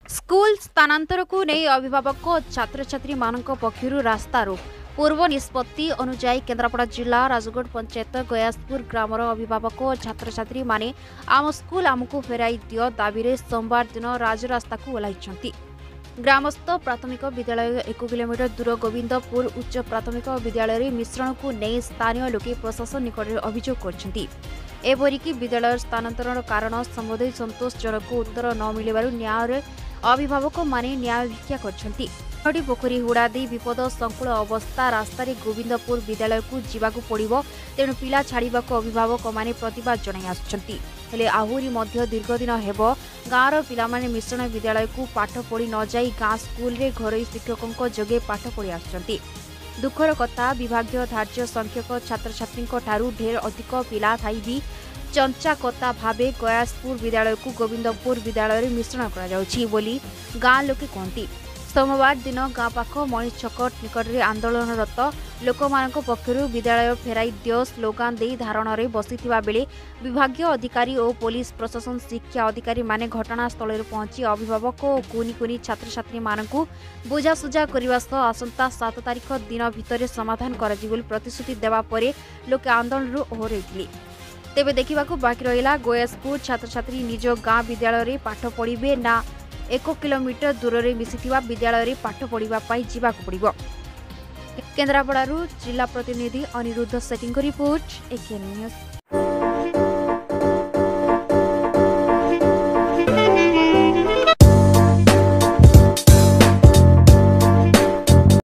School स्थानांतर को नहीं अभिभावक छात्र छात्री मानक पक्षरु रास्ता रोक पूर्व निष्पत्ति अनुजाई केन्द्रापड़ा जिला राजगढ़ पंचायत गयासपुर ग्रामर अभिभावक और छात्र छात्री माने आम स्कूल आमको फेराई दियो दाबी रे सोमवार दिन राजरास्ता को ओह्लाइछंती। ग्रामस्थ प्राथमिक विद्यालय 1 किलोमीटर दूर गोविंदपुर उच्च प्राथमिक विद्यालय मिश्रण को नहीं स्थानीय लोके प्रशासन निकट अभियोग करछंती। एपरिकी विद्यालय स्थानांतरण कारण संबंधी संतोषजनक उत्तर न मिलबारु न्याय अभिभावक माने न्याय भिक्षा करछंती। नदी पोखरी हुड़ा दे विपद संकुल अवस्था रास्तार गोविंदपुर विद्यालय को जीवाकू पड़िबो, तेणु पिला छाड़िबाकू अभिभावक माने प्रतिवाद जणाई आछंती। हेले आहुरी मध्य दीर्घ दिन हेबो गाँवर पिलामाने मिश्रण विद्यालय को पाठ पढ़ी न जाई गाँ स्कूल रे घरोई शिक्षकों जगे पाठ पढ़ी आछंती। दुखर कथा विभागीय धार्य संख्यक छात्र छात्री ठारू ढेर अधिक पिला थाई भी चंचा कथा भावे गयासपुर विद्यालय को गोविंदपुर विद्यालय मिश्रण करा बोली गाँ लोके कहती। सोमवार दिन गाँ पाख मणि छक निकट में आंदोलनरत लोक पक्षर विद्यालय फेराई दियो स्लोगान दे धारण में बसिथिबा बेले विभागीय अधिकारी और पुलिस प्रशासन शिक्षा अधिकारी माने घटनास्थल में पहुंची अभिभावक और कुनी कुनी छात्र छात्री मानकु बुझासुझा करने सह आसंता 7 तारिख दिन भितर समाधान कर प्रतिश्रुति देवा परे लोके आंदोलन ओहरैथिले। तेबे देखिबाकू बाकी रहिला गयासपुर छात्र छात्री निज गाँ विद्यालय पाठ पढ़िबे ना 1 किलोमीटर दूर में मिसिथिबा विद्यालय पाठ पढ़िबा पाई जीवाकू पड़िबो। केन्द्रापड़ारू जिला प्रतिनिधि अनिरुद्ध सेठीଙ୍କ रिपोर्ट एकेएन न्यूज।